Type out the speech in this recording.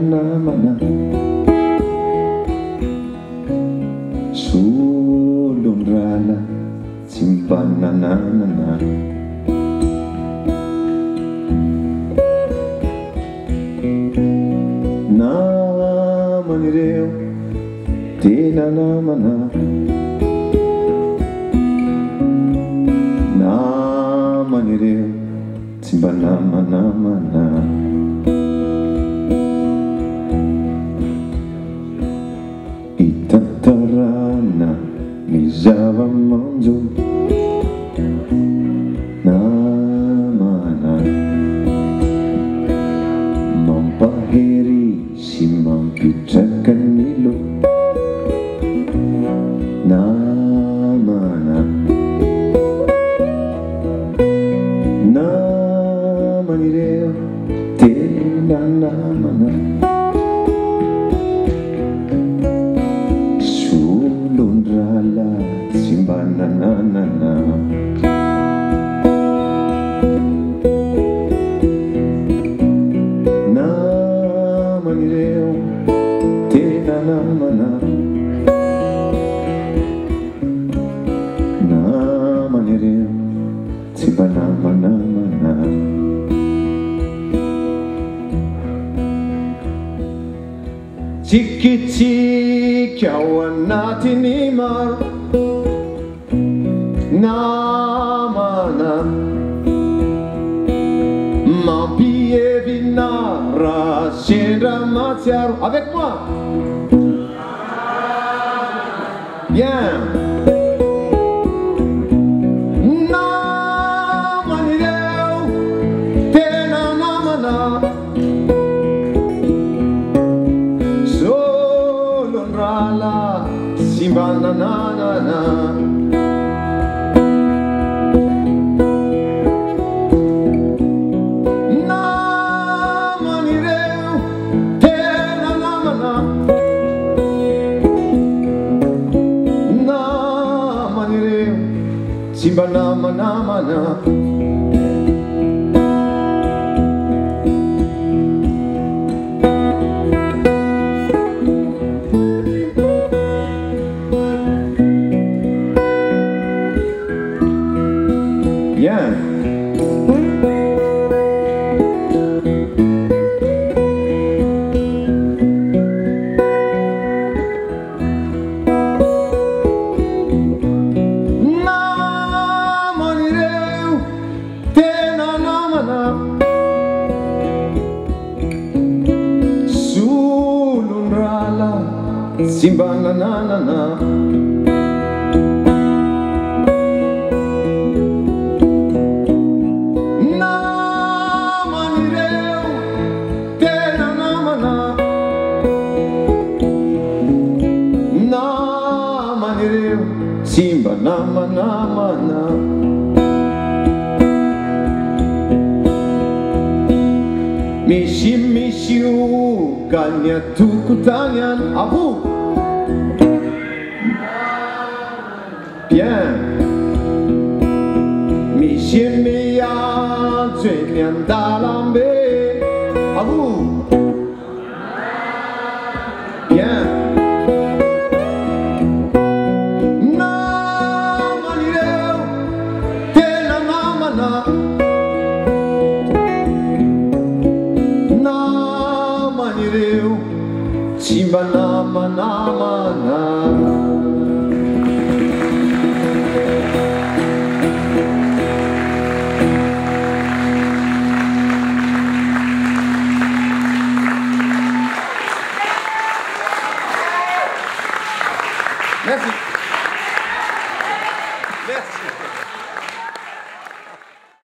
namana solondrala tsy mibanananana naman'ireo tena namana naman'ireo tsy mba namanamana itantarana ny zava-manjo namana mampahery sy mampitraka ny lo namana naman'ireo tena namana solondrala tsy mba nananana naman'ireo tena namana naman'ireo tsy mba namanamana tsikitsika ao anatiny maro namana mampievina raha sendra matsiaro avec moi bien naman'ireo tena namana solondrala sy mba nananana naman'ireo tena namana naman'ireo tsy mba namanamana bien naman'ireo tena namana solondrala tsy mba nananana naman'ireo tena namana naman'ireo tsy mba namanamana misy oka ny atokotany any avo bien misy miantso eny an-dalambe avo bien naman'ireo tena namana naman'ireo tsy mba namanamana Merci. Merci.